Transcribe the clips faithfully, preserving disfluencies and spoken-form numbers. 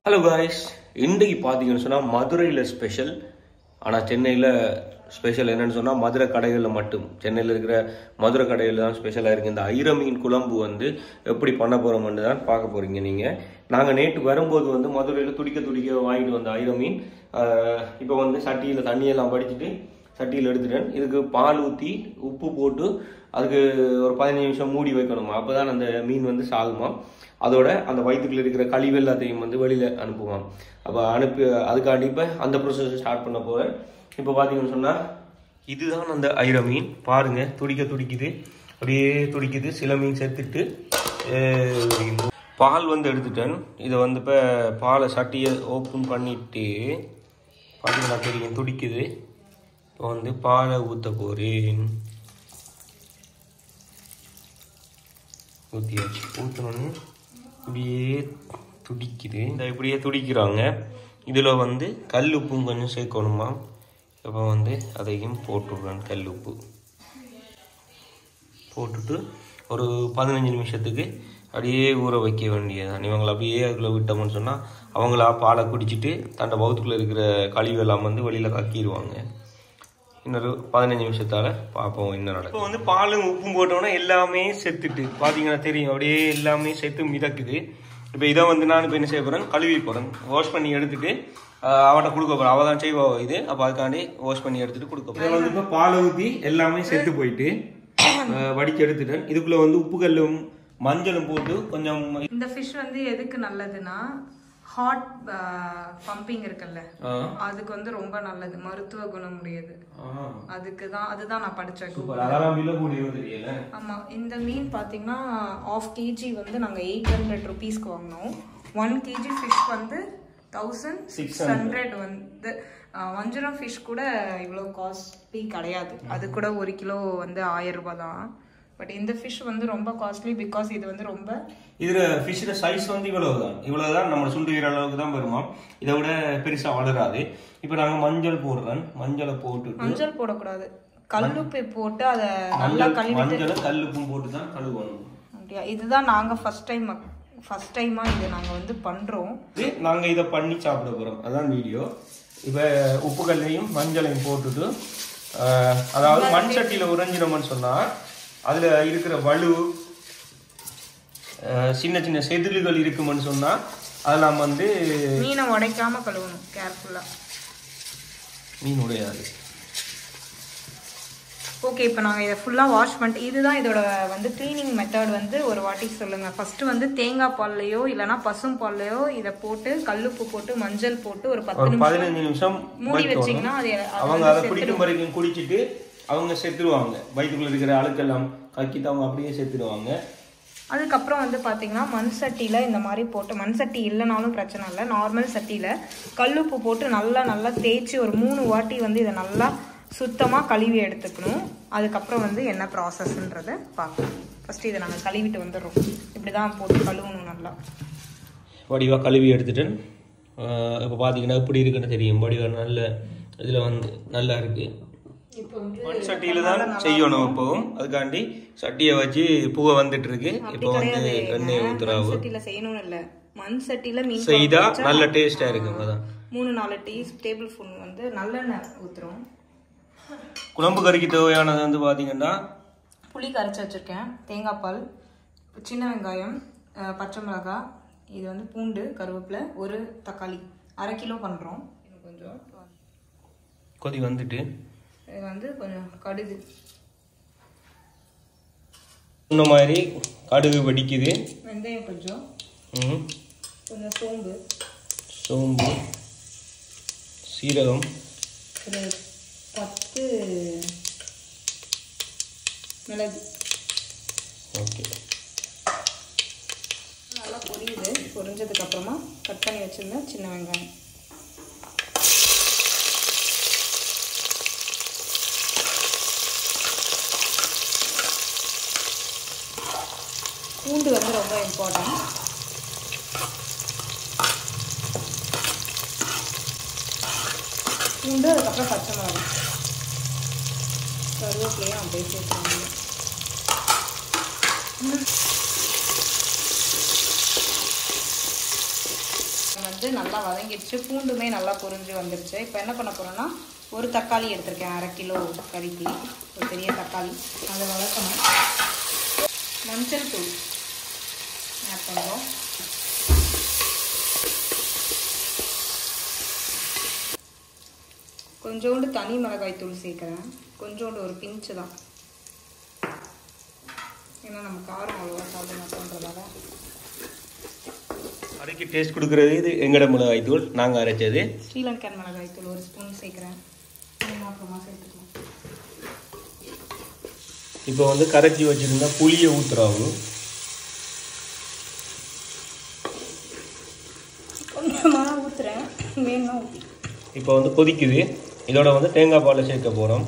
Hello guys, இன்றைக்கு பார்த்தீங்கன்னு சொன்னால் மதுரையில் ஸ்பெஷல். ஆனால் சென்னையில் ஸ்பெஷல் என்னென்னு சொன்னால் மதுரை கடைகளில் மட்டும், சென்னையில் இருக்கிற மதுரை கடைகளில் தான் ஸ்பெஷலாக இருக்குது. இந்த ஐர மீன் குழம்பு வந்து எப்படி பண்ண போகிறோம்னு தான் பார்க்க போகிறீங்க நீங்கள். நாங்கள் நேற்று வரும்போது வந்து மதுரையில் துடிக்க துடிக்க வாங்கிட்டு வந்த ஐர மீன் இப்போ வந்து சட்டியில் தண்ணியெல்லாம் படிச்சுட்டு சட்டியில் எடுத்துட்டேன். இதுக்கு பால் ஊற்றி உப்பு போட்டு அதுக்கு ஒரு பதினஞ்சு நிமிஷம் மூடி வைக்கணுமா, அப்போ தான் அந்த மீன் வந்து சாகுமா. அதோட அந்த வயிற்றுக்குள்ள இருக்கிற கழிவு எல்லாத்தையும் வந்து வெளியில் அனுப்புவான். அப்போ அனுப்பி அதுக்காண்டி இப்போ அந்த ப்ரொசஸ் ஸ்டார்ட் பண்ண போகிறேன். இப்போ பார்த்தீங்கன்னு சொன்னால் இதுதான் அந்த ஐர மீன். பாருங்கள், துடிக்க துடிக்குது, அப்படியே துடிக்குது. சில மீன் சேர்த்துட்டு பால் வந்து எடுத்துட்டேன். இதை வந்து இப்போ பாலை சட்டியை ஓப்பன் பண்ணிட்டு பார்த்தீங்கன்னா தெரியும் துடிக்குது. இப்போ வந்து பாலை ஊற்ற போகிறேன். ஊற்றியாச்சு. ஊற்றணுன்னு இப்படியே துடிக்குது. இந்த இப்படியே துடிக்கிறாங்க. இதில் வந்து கல் உப்பும் கொஞ்சம் சேர்க்கணுமா. இப்போ வந்து அதையும் போட்டுடுறேன். கல் உப்பு போட்டுட்டு ஒரு பதினஞ்சு நிமிஷத்துக்கு அப்படியே ஊற வைக்க வேண்டியதான். இவங்களை அப்படியே அதுக்குள்ளே விட்டோம்னு சொன்னால் அவங்களா பாலை குடிச்சிட்டு தண்டை பௌத்துக்குள்ளே இருக்கிற கழிவெல்லாம் வந்து வெளியில் கக்கிடுவாங்க. இன்னொரு பதினஞ்சு நிமிஷத்தால் பார்ப்போம் என்ன நடக்கும். இப்போ வந்து பாலும் உப்பும் போட்டோன்னா எல்லாமே செத்துட்டு பார்த்தீங்கன்னா தெரியும், அப்படியே எல்லாமே செத்து மிதக்குது. இப்போ இதை வந்து நான் இப்போ என்ன செய்ய போகிறேன், கழுவி போகிறேன். வாஷ் பண்ணி எடுத்துட்டு அவட்ட கொடுக்க போகிறேன். அவள் தான் செய்வா இது. அப்போ அதுக்காண்டி வாஷ் பண்ணி எடுத்துட்டு கொடுக்க போகிறேன். இதில் வந்து இப்போ பாலை ஊற்றி எல்லாமே செத்து போயிட்டு வடிச்சு எடுத்துட்டேன். இதுக்குள்ளே வந்து உப்பு கல்லும் மஞ்சளும் போட்டு கொஞ்சம். இந்த ஃபிஷ் வந்து எதுக்கு நல்லதுன்னா, ஹார்ட் பம்பிங் இருக்குல்ல, அதுக்கு வந்து ரொம்ப நல்லது, மருத்துவ குணம் உடையது. அதுக்கு தான் அதுதான் நான் படிச்சேன். ஆமா, இந்த மீன் பாத்தீங்கன்னா ஆஃப் கேஜி வந்து நாங்க எயிட் ஹண்ட்ரட் ருபீஸ்க்கு வாங்கினோம். ஒன் கேஜி ஃபிஷ் வந்து தௌசண்ட் சிக்ஸ் ஹண்ட்ரட் வந்து. வஞ்சரம் ஃபிஷ் கூட இவ்வளோ காஸ்ட்லி கிடையாது. அது கூட ஒரு கிலோ வந்து ஆயிரம் ரூபாய் தான். பட் இந்த ஃபிஷ் வந்து ரொம்ப காஸ்ட்லி, பிகாஸ் இது வந்து ரொம்ப இதுல ஃபிஷ்ஷோட சைஸ் வந்து இவ்வளவுதான். இவ்வளவுதான் நம்ம சுண்டுகிற அளவுக்கு தான் வருமா. இதை விட பெருசா வளராது. இப்போ நாங்க மஞ்சள் போடுறோம். மஞ்சளை போட்டு மஞ்சள் போடக்கூடாது, கல்லுப்பு போட்டு அதை நல்லா கழுவி மஞ்சளை கல்லுப்பும் போட்டு தான் கழுவணும். அப்படியா? இதுதான் நாங்க ஃபர்ஸ்ட் டைம் ஃபர்ஸ்ட் டைமா இது நாங்க வந்து பண்றோம். நாங்க இதை பண்ணி சாப்பிட போறோம். அதான் வீடியோ. இப்போ உப்பு கல்லையும் மஞ்சளையும் போட்டுட்டு, அதாவது மண் சட்டியில உறைஞ்சினோம்னு சொன்னா அதுல இருக்கிற வலு சின்ன சின்ன செதில்கள் இருக்குமென்னு சொன்னா அதெல்லாம் வந்து மீனை உடைக்காம கழுவணும் கேர்ஃபுல்லா. மீன் உடையாது. ஓகே, இப்போ நாங்கள் இதை ஃபுல்லாக வாஷ் பண்ணிட்டு, இதுதான் இதோட வந்து க்ளீனிங் மெத்தட் வந்து ஒரு வாட்டி சொல்லுங்கள். ஃபஸ்ட்டு வந்து தேங்காய் பால்லையோ இல்லைனா பசும் பால்லையோ இதை போட்டு கல்லுப்பு போட்டு மஞ்சள் போட்டு ஒரு பத்து பதினஞ்சு நிமிஷம் மூடி வச்சிங்கன்னா அது அவங்க அதை குடிக்கும் வரைக்கும் குடிச்சிட்டு அவங்க செத்துருவாங்க. வயிற்றுக்குள்ள இருக்கிற அழுக்கெல்லாம் கக்கிட்டு அவங்க அப்படியே செத்துடுவாங்க. அதுக்கப்புறம் வந்து பார்த்தீங்கன்னா மண் சட்டியில் இந்த மாதிரி போட்டு, மண் சட்டி இல்லைனாலும் பிரச்சனை இல்லை, நார்மல் சட்டியில் கல்லுப்பு போட்டு நல்லா நல்லா தேய்ச்சி ஒரு மூணு வாட்டி வந்து இதை நல்லா சுத்தமாக கழுவி எடுத்துக்கணும். அதுக்கப்புறம் வந்து என்ன ப்ராசஸ்ன்றதை பார்க்கலாம். ஃபஸ்ட்டு இதை நாங்கள் கழுவிட்டு வந்துடுறோம். இப்படி தான் போட்டு கழுவணும் நல்லா. வடிவாக கழுவி எடுத்துட்டேன். இப்போ பார்த்தீங்கன்னா இப்படி இருக்குன்னு தெரியும். வடிவாக நல்ல இதில் வந்து நல்லா இருக்குது. மண் சட்டியில தான் செய்யணும். இப்போவும் அதுக்காண்டி சட்டியை வச்சு பூவை வந்துட்டு இருக்கு. இப்போ வந்து எண்ணெய் ஊத்துறாங்க. சட்டியில செய்யணும் இல்ல, மண் சட்டியில மீன் செய்தா நல்ல டேஸ்டா இருக்கும். அதான் மூணு நாலு டீ டேபிள் ஸ்பூன் வந்து நல்லெண்ணெய் ஊத்துறோம். குழம்பு கறிக்கு தேவையானது வந்து பாத்தீங்கன்னா புளி கரைச்சி வச்சிருக்கேன், தேங்காய் பால், சின்ன வெங்காயம், பச்சை மிளகாய், இது வந்து பூண்டு, கருவேப்பிலை, ஒரு தக்காளி, அரை கிலோ பண்றோம். கொஞ்சம் கொதி வந்துட்டு இது வந்து கொஞ்சம் கடுகு, இந்த மாதிரி கடுகு வெடிக்குது. வெந்தயம் கொஞ்சம், கொஞ்சம் சோம்பு, சோம்பு, சீரகம், ஒரு பத்து மிளகு. ஓகே, நல்லா பொரியுது. பொரிஞ்சதுக்கு அப்புறமா கட் பண்ணி வச்சிருந்த சின்ன வெங்காயம், பூண்டு வந்து ரொம்ப இம்பார்ட்டன்ட். பூண்டு, அதுக்கப்புறம் பச்சை மிளகாய், கருவேப்பிலையும் அப்படியே சேர்த்துக்கணும். வந்து வந்து நல்லா வதங்கிடுச்சு, பூண்டுமே நல்லா பொரிஞ்சு வந்துடுச்சு. இப்போ என்ன பண்ண போகிறோன்னா ஒரு தக்காளி எடுத்திருக்கேன், அரை கிலோ கறிக்கு ஒரு பெரிய தக்காளி, அதை வதக்கணும். மஞ்சள் தூள் ஆட் பண்ணுறோம். கொஞ்சோண்டு தனி மிளகாய் தூள் சேர்க்குறேன், கொஞ்சோண்டு ஒரு பிஞ்சு தான், ஏன்னா நம்ம காரம் அவ்வளோவா சாப்பிட மாட்டோன்றதால. அதுக்கு டேஸ்ட் கொடுக்குறது இது எங்கட மிளகாய் தூள், நாங்கள் அரைச்சது ஸ்ரீலங்கன் மிளகாய் தூள் ஒரு ஸ்பூன் சேர்க்குறேன். அப்புறமா சேர்த்துக்கலாம். இப்போ வந்து கரைச்சி வச்சுருந்தா புளியை ஊற்றுறாங்க. கொஞ்சமாக ஊற்றுறேன், வேணும். இப்போ வந்து கொதிக்குது, இதோட வந்து தேங்காய் பாலை சேர்க்க போகிறோம்.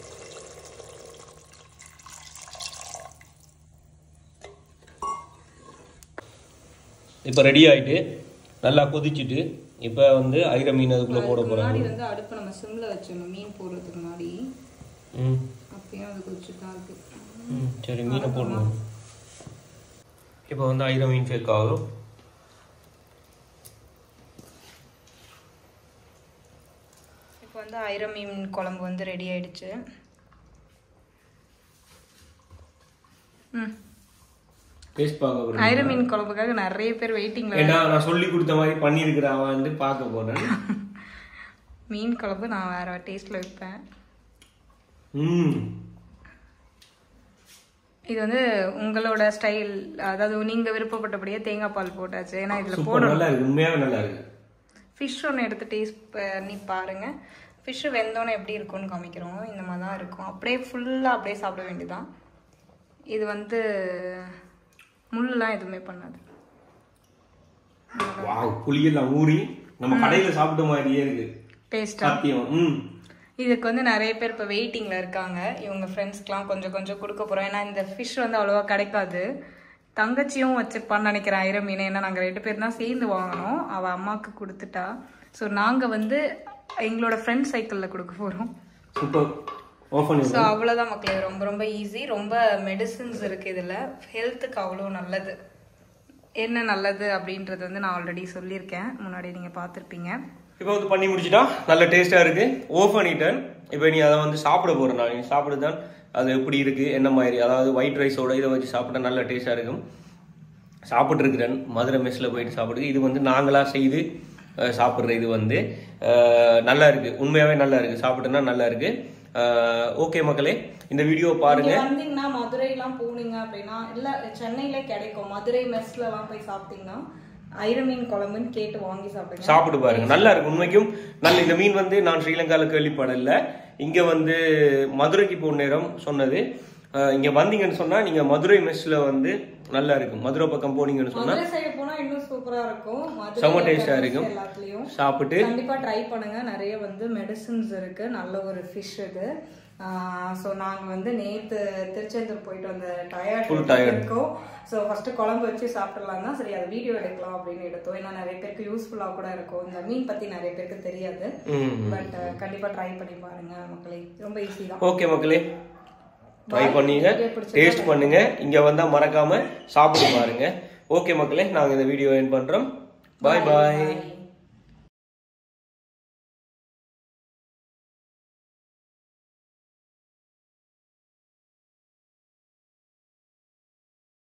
இப்போ ரெடி ஆகிட்டு நல்லா கொதிச்சுட்டு இப்போ வந்து ஐர மீன் அதுக்குள்ளே போட போகிறாங்க. வந்து அடுப்பு நம்ம சிம்மில் வச்சிடணும் மீன் போடுறதுக்கு முன்னாடி. ம் அப்பயும் அது கொதிச்சு தான் இருக்கு. ம் சரி, மீனை போடணும். இப்போ வந்து ஐர மீன் சேர்க்க ஆகும். இப்போ வந்து ஐர மீன் குழம்பு வந்து ரெடி ஆயிடுச்சு. ம் டேஸ்ட் பார்க்க ஐர மீன் குழம்புக்காக நிறைய பேர் வெயிட்டிங்ல. ஏன்னா நான் சொல்லி கொடுத்த மாதிரி பண்ணியிருக்கிறேன், அவன் வந்து பார்க்க போறேன். மீன் குழம்பு நான் வேற டேஸ்ட்ல வைப்பேன். ம் இது வந்து உங்களோட ஸ்டைல், அதாவது நீங்க விருப்பப்பட்டபடியே தேங்காய் பால் போட்டாச்சு. ஏன்னா இதுல போடணும். நல்லா இருக்கு, உண்மையாவே நல்லா இருக்கு. ஃபிஷ் ஒன்று எடுத்து டேஸ்ட் பண்ணி பாருங்க. ஃபிஷ் வெந்தோன்னு எப்படி இருக்கும்னு காமிக்கிறோம். இந்த மாதிரி தான் இருக்கும், அப்படியே ஃபுல்லாக அப்படியே சாப்பிட வேண்டியதான். இது வந்து முள்ளெல்லாம் எதுவுமே பண்ணாது. வாவ், புளியெல்லாம் ஊறி நம்ம கடையில சாப்பிட்ட மாதிரியே இருக்கு டேஸ்டா. ம் இதுக்கு வந்து நிறைய பேர் இப்போ வெயிட்டிங்கில் இருக்காங்க. இவங்க ஃப்ரெண்ட்ஸ்க்குலாம் கொஞ்சம் கொஞ்சம் கொடுக்க போகிறோம். ஏன்னா இந்த ஃபிஷ் வந்து அவ்வளோவா கிடைக்காது. தங்கச்சியும் வச்சுருப்பான்னு நினைக்கிறேன் ஐர மீன். ஏன்னா நாங்கள் ரெண்டு பேர் தான் சேர்ந்து வாங்கினோம், அவள் அம்மாவுக்கு கொடுத்துட்டா. ஸோ நாங்கள் வந்து எங்களோட ஃப்ரெண்ட் சைக்கிளில் கொடுக்க போகிறோம். சூப்பர். ஸோ அவ்வளோதான் மக்களே, ரொம்ப ரொம்ப ஈஸி. ரொம்ப மெடிசின்ஸ் இருக்குது இதில், ஹெல்த்துக்கு அவ்வளோ நல்லது. என்ன நல்லது அப்படின்றது வந்து நான் ஆல்ரெடி சொல்லியிருக்கேன், முன்னாடி நீங்கள் பார்த்துருப்பீங்க. இப்போ வந்து பண்ணி முடிச்சுட்டா நல்ல டேஸ்ட்டாக இருக்குது. ஓஃப் பண்ணிட்டேன். இப்போ நீ அதை வந்து சாப்பிட போகிறேன். நான் நீ சாப்பிடுதான் அது எப்படி இருக்குது என்ன மாதிரி, அதாவது ஒயிட் ரைஸோட இதை வச்சு சாப்பிட்டா நல்ல டேஸ்ட்டாக இருக்கும். சாப்பிட்ருக்கிறேன் மதுரை மெஸ்ஸில் போயிட்டு சாப்பிடுது. இது வந்து நாங்களாக செய்து சாப்பிட்ற இது வந்து நல்லா இருக்குது, உண்மையாகவே நல்லா இருக்குது, சாப்பிட்டோன்னா நல்லா இருக்குது. ஓகே மக்களே, இந்த வீடியோ பாருங்க. வந்தீங்கன்னா மதுரைலாம் போனீங்க அப்படின்னா, இல்ல சென்னையில கிடைக்கும், மதுரை மெஸ்ல எல்லாம் போய் சாப்பிட்டீங்கன்னா ஐர மீன் குழம்புன்னு கேட்டு வாங்கி சாப்பிடுங்க, சாப்பிட்டு பாருங்க, நல்லா இருக்கும். உண்மைக்கும் நல்ல. இந்த மீன் வந்து நான் ஸ்ரீலங்கால கேள்விப்படல, இங்க வந்து மதுரைக்கு போன நேரம் சொன்னது. இங்க வந்தீங்கன்னு சொன்னா நீங்க மதுரை மெஸ்ல வந்து நல்லா இருக்கும். மதுரை பக்கம் போனீங்கன்னு சொன்னா போனா இன்னும் சூப்பரா இருக்கும், செம டேஸ்டா இருக்கும். எல்லாத்துலயும் சாப்பிட்டு கண்டிப்பா ட்ரை பண்ணுங்க. நிறைய வந்து மெடிசின்ஸ் இருக்கு, நல்ல ஒரு ஃபிஷ் இது. ஸோ நாங்கள் வந்து நேற்று திருச்செந்தூர் போயிட்டு வந்த டயர்ட் இருக்கோம். ஸோ ஃபஸ்ட்டு குழம்பு வச்சு சாப்பிட்றலாம் தான் சரி, அதை வீடியோ எடுக்கலாம் அப்படின்னு எடுத்தோம். ஏன்னா நிறைய பேருக்கு யூஸ்ஃபுல்லாக கூட இருக்கும். இந்த மீன் பற்றி நிறைய பேருக்கு தெரியாது, பட் கண்டிப்பாக ட்ரை பண்ணி பாருங்க மக்களே, ரொம்ப ஈஸி தான். ஓகே மக்களே, ட்ரை பண்ணீங்க, டேஸ்ட் பண்ணுங்க, இங்கே வந்தால் மறக்காம சாப்பிட்டு பாருங்க. ஓகே மக்களே, நாங்கள் இந்த வீடியோ எண்ட் பண்ணுறோம். பாய் பாய்.